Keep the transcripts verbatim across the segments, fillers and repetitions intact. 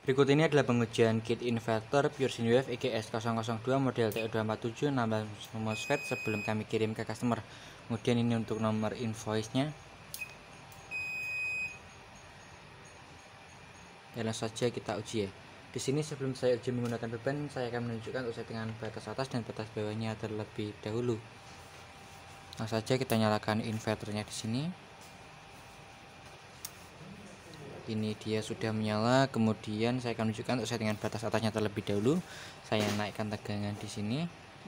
Berikut ini adalah pengujian kit inverter Pure Sinewave E G S nol nol dua model T U dua empat tujuh enam belas MOSFET sebelum kami kirim ke customer. Kemudian ini untuk nomor invoice-nya. Dan langsung saja kita uji ya. Di sini sebelum saya uji menggunakan beban, saya akan menunjukkan untuk settingan batas atas dan batas bawahnya terlebih dahulu. Langsung saja kita nyalakan inverternya di sini. Ini dia sudah menyala. Kemudian saya akan menunjukkan untuk settingan batas atasnya terlebih dahulu. Saya naikkan tegangan di sini.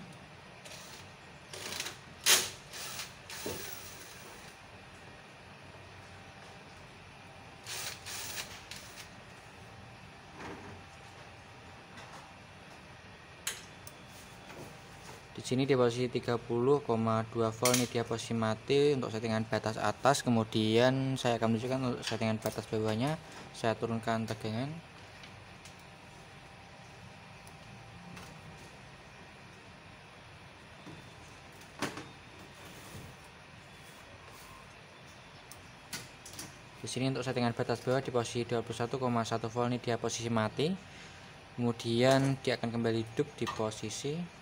Di sini di posisi tiga puluh koma dua volt, ini dia posisi mati untuk settingan batas atas. Kemudian saya akan menunjukkan untuk settingan batas bawahnya. Saya turunkan tegangan. Di sini untuk settingan batas bawah di posisi dua puluh satu koma satu volt, ini dia posisi mati. Kemudian dia akan kembali hidup di posisi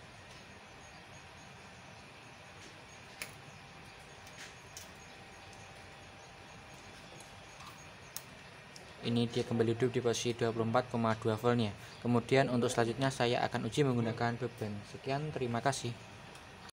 ini dia kembali hidup di posisi dua puluh empat koma dua voltnya. Kemudian untuk selanjutnya saya akan uji menggunakan beban. Sekian, terima kasih.